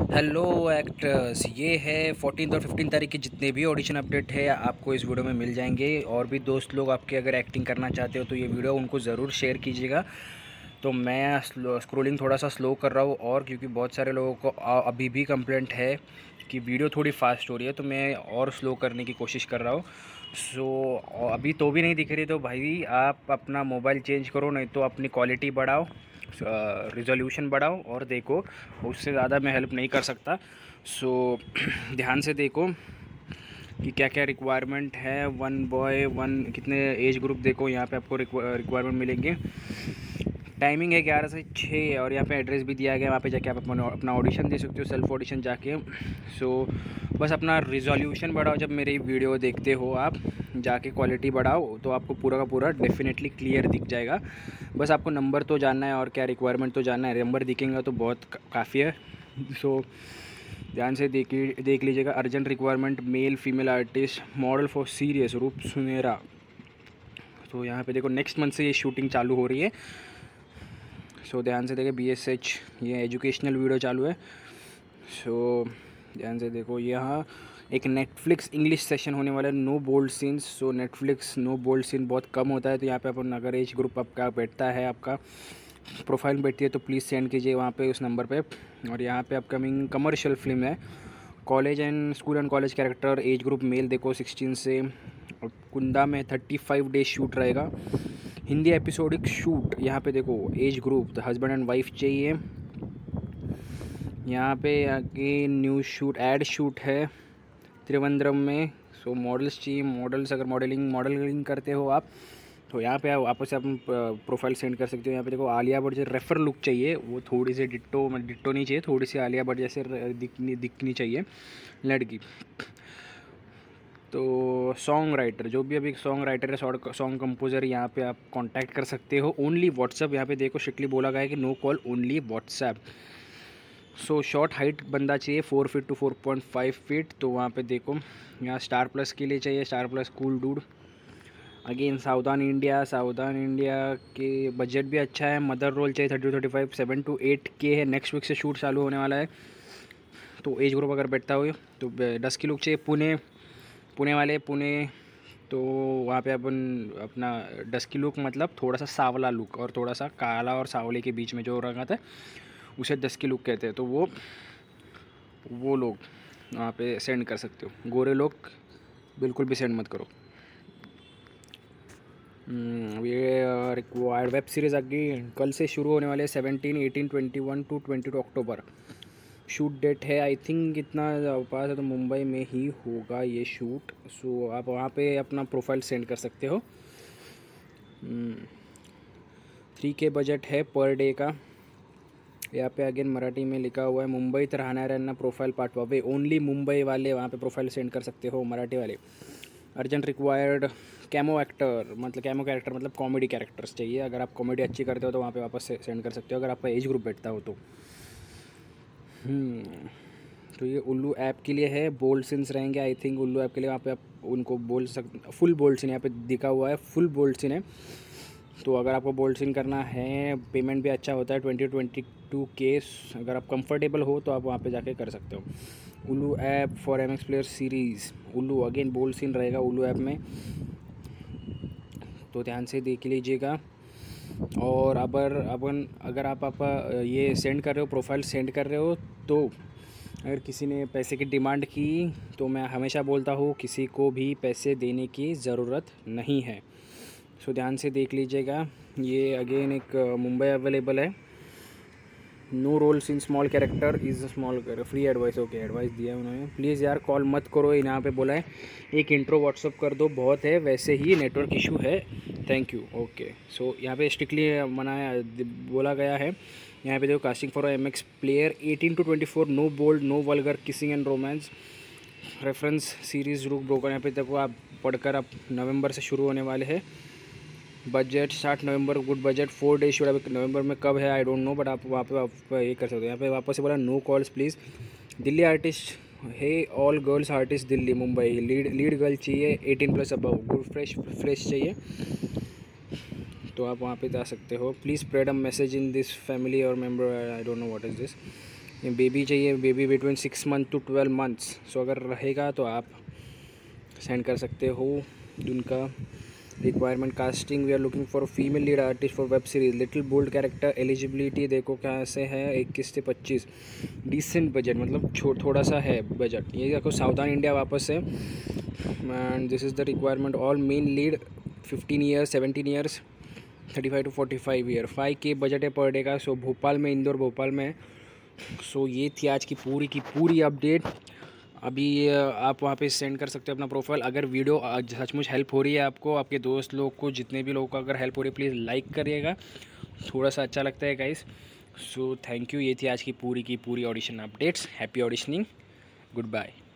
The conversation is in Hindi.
हेलो एक्टर्स, ये है 14 और 15 तारीख के जितने भी ऑडिशन अपडेट है आपको इस वीडियो में मिल जाएंगे। और भी दोस्त लोग आपके अगर एक्टिंग करना चाहते हो तो ये वीडियो उनको ज़रूर शेयर कीजिएगा। तो मैं स्क्रोलिंग थोड़ा सा स्लो कर रहा हूँ, और क्योंकि बहुत सारे लोगों को अभी भी कंप्लेंट है कि वीडियो थोड़ी फास्ट हो रही है, तो मैं और स्लो करने की कोशिश कर रहा हूँ। अभी तो भी नहीं दिख रही तो भाई आप अपना मोबाइल चेंज करो, नहीं तो अपनी क्वालिटी बढ़ाओ, रिजोल्यूशन बढ़ाओ और देखो। उससे ज़्यादा मैं हेल्प नहीं कर सकता। ध्यान से देखो कि क्या क्या रिक्वायरमेंट है। वन बॉय वन कितने एज ग्रुप देखो, यहाँ पे आपको रिक्वायरमेंट मिलेंगे। टाइमिंग है 11 से 6, और यहाँ पे एड्रेस भी दिया गया है, वहाँ पे जाके आप अपना ऑडिशन दे सकते हो, सेल्फ ऑडिशन जाके। बस अपना रिजोल्यूशन बढ़ाओ, जब मेरी वीडियो देखते हो आप जाके क्वालिटी बढ़ाओ तो आपको पूरा का पूरा डेफिनेटली क्लियर दिख जाएगा। बस आपको नंबर तो जानना है और क्या रिक्वायरमेंट तो जानना है, नंबर दिखेंगे तो बहुत काफ़ी है। सो ध्यान से देख लीजिएगा। Urgent requirement male female artist, model for serious Roop Sunehra. तो यहाँ पे देखो नेक्स्ट मंथ से ये शूटिंग चालू हो रही है। ध्यान से देखें, BSH ये एजुकेशनल वीडियो चालू है। ध्यान से देखो, यहाँ एक नेटफ्लिक्स इंग्लिश सेशन होने वाला है, no bold scenes. Netflix no bold scene बहुत कम होता है, तो यहाँ पे अपन अगर एज ग्रुप आपका बैठता है, आपका प्रोफाइल बैठती है, तो प्लीज़ सेंड कीजिए वहाँ पे उस नंबर पे। और यहाँ पे अपकमिंग कमर्शियल फिल्म है, college and school and college character, age group male देखो 16 से। और कुंदा में 35 डेज शूट रहेगा, हिंदी एपिसोडिक शूट। यहाँ पे देखो age group husband and wife चाहिए। यहाँ पे आगे न्यूज़ शूट एड शूट है त्रिवेंद्रम में। मॉडल्स चाहिए, मॉडल्स अगर मॉडलिंग करते हो आप तो यहाँ पे आपस से आप प्रोफाइल सेंड कर सकते हो। यहाँ पे देखो आलिया भट्ट जैसे रेफर लुक चाहिए, वो थोड़ी सी डिट्टो नहीं चाहिए, थोड़ी सी आलिया भट्ट जैसे दिखनी चाहिए लड़की। तो सॉन्ग राइटर, जो भी अभी सॉन्ग राइटर है, सॉन्ग कंपोजर, यहाँ पे आप कांटेक्ट कर सकते हो। ओनली व्हाट्सएप, यहाँ पे देखो स्ट्रिक्टली बोला गया है कि no call, only WhatsApp. Short height बंदा चाहिए 4 फीट टू 4.5 फीट। तो वहाँ पे देखो यहाँ स्टार प्लस के लिए चाहिए, star plus cool dude. Again southern India के बजट भी अच्छा है। मदर रोल चाहिए 30-35, 7 to 8K है। नेक्स्ट वीक से शूट चालू होने वाला है, तो एज ग्रुप अगर बैठता हो तो 10 की लुक चाहिए। पुणे तो वहाँ पे अपन अपना 10 की लुक मतलब थोड़ा सा सांवला लुक, और थोड़ा सा काला और सांवले के बीच में जो रंग आता है उसे 10 की लुक कहते हैं। तो वो लोग वहाँ पे सेंड कर सकते हो। गोरे लोग बिल्कुल भी सेंड मत करो। ये रिक्वायर्ड वेब सीरीज़ आगे कल से शुरू होने वाले 17, 18, 21 to 22 अक्टूबर। शूट डेट है आई थिंक इतना पास है तो मुंबई में ही होगा ये शूट। आप वहाँ पे अपना प्रोफाइल सेंड कर सकते हो। 3K बजट है पर डे का। यहाँ पे अगेन मराठी में लिखा हुआ है, मुंबईत राहणाऱ्यांना प्रोफाइल पाठवावे। ओनली मुंबई वाले वहाँ पे प्रोफाइल सेंड कर सकते हो, मराठी वाले। अर्जेंट रिक्वायर्ड कैमो एक्टर, मतलब कैमो कैरेक्टर मतलब कॉमेडी कैरेक्टर्स चाहिए। अगर आप कॉमेडी अच्छी करते हो तो वहाँ पे वापस से सेंड कर सकते हो, अगर आपका एज ग्रुप बैठता हो तो। तो ये उल्लू ऐप के लिए है, बोल्ड सीन्स रहेंगे आई थिंक उल्लू ऐप के लिए। वहाँ पे आप उनको बोल सकते, फुल बोल्ड सीन यहाँ पे दिखा हुआ है, फुल बोल्ड सीन है। तो अगर आपको बोल्ड सीन करना है, पेमेंट भी अच्छा होता है 20-22K। अगर आप कंफर्टेबल हो तो आप वहाँ पे जाके कर सकते हो। Ullu app for MX player series, Ullu again bold scene रहेगा उल्लू ऐप में, तो ध्यान से देख लीजिएगा। और अगर आप ये सेंड कर रहे हो, प्रोफाइल सेंड कर रहे हो, तो अगर किसी ने पैसे की डिमांड की तो मैं हमेशा बोलता हूँ किसी को भी पैसे देने की ज़रूरत नहीं है। ध्यान से देख लीजिएगा। ये अगेन एक मुंबई अवेलेबल है। No roles in small character is small free advice. Okay, advice दिया है उन्होंने। प्लीज़ यार कॉल मत करो, यहाँ पे बोला है एक इंट्रो व्हाट्सअप कर दो, बहुत है, वैसे ही नेटवर्क इशू है, थैंक यू। ओके, यहाँ पे स्ट्रिक्टली बोला गया है। यहाँ पे देखो casting for MX player 18 to 24, no bold, no vulgar, kissing and romance, reference series rook broker. यहाँ पे देखो आप पढ़कर आप नवंबर से शुरू होने वाले हैं। बजट 60 नवंबर, गुड बजट 4 डेज शूट। अभी नवंबर में कब है आई डोंट नो, बट आप वहाँ पे आप ये कर सकते हो। यहाँ पे वापस से बोला no calls please. Delhi artist है, all girls artist Delhi Mumbai. Lead girl चाहिए 18+ अबव, गुड फ्रेश चाहिए, तो आप वहाँ पे जा सकते हो। Please spread a message in this family और member, I don't know what is this. Baby चाहिए, baby between 6 month to 12 months. So अगर रहेगा तो आप सेंड कर सकते हो। उनका requirement casting, we are looking for female lead artist for web series, little bold character. Eligibility देखो कैसे है, 21 से 25। डिसेंट बजट, मतलब थोड़ा सा है बजट। ये देखो साउथर्न इंडिया वापस है। And this is the requirement. All men lead 15 years 17 years 35 to 45 year. 5K budget है पर डे का। सो भोपाल में, इंदौर भोपाल में। सो ये थी आज की पूरी अपडेट। अभी आप वहाँ पे सेंड कर सकते हो अपना प्रोफाइल। अगर वीडियो सचमुच हेल्प हो रही है आपको, आपके दोस्त लोग को, जितने भी लोगों को अगर हेल्प हो रही है, प्लीज़ लाइक करिएगा, थोड़ा सा अच्छा लगता है गाइस। So thank you. ये थी आज की पूरी audition updates. Happy auditioning, good bye.